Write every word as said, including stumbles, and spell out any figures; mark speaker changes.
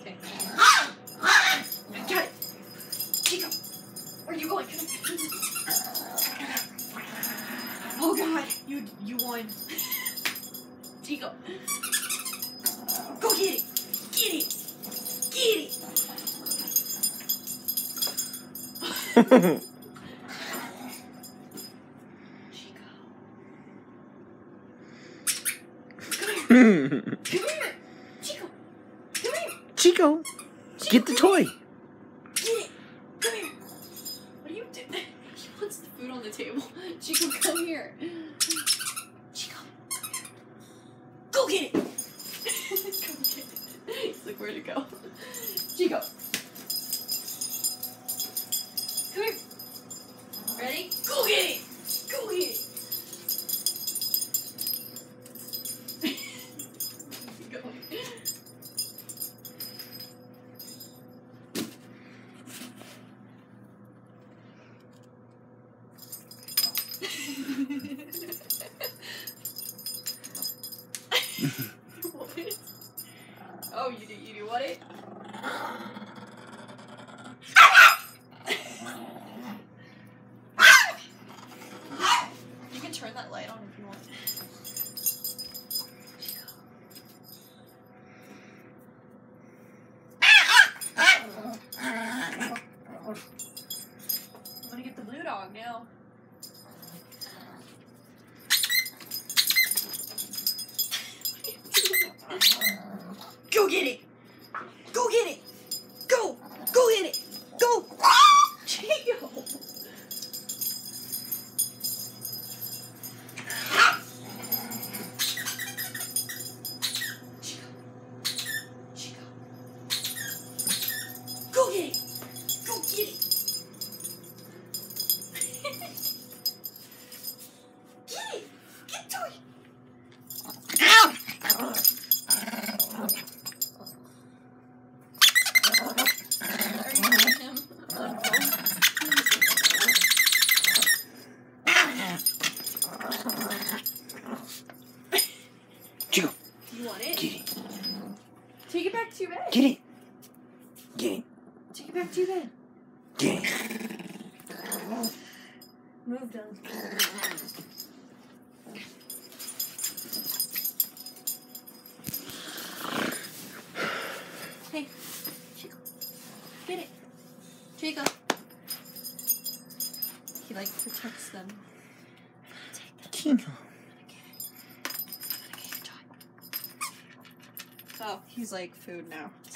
Speaker 1: Okay. I got it. Chico, where are you going? Come here. Oh God, you you won. Chico, go get it. Get it. Get it. Chico. Come here. Come here. Chico. Come here.
Speaker 2: Chico,
Speaker 1: Chico,
Speaker 2: get the toy.
Speaker 1: Get it. Come here. What are you doing? He wants the food on the table. Chico, come here. Chico, come here. Go get it. Go get it. He's like, where'd it go? Chico. Come here. Ready? Go get it. Go get it. Go. What? Oh, you do, you do what it? You can turn that light on if you want. I'm gonna get the blue dog now. Go get it! Go get it! Go! Go get it! Go! Chico! Chico. Go get it! Go get it! Get it! Get to it!
Speaker 2: Chico,
Speaker 1: You want it?
Speaker 2: get it.
Speaker 1: Take it back to your bed.
Speaker 2: Get it. Get it.
Speaker 1: Take it back to your bed.
Speaker 2: Get it.
Speaker 1: Move down. Hey, Chico. Get it. Chico. He like protects them. Take the
Speaker 2: Chico.
Speaker 1: Oh, he's like food now.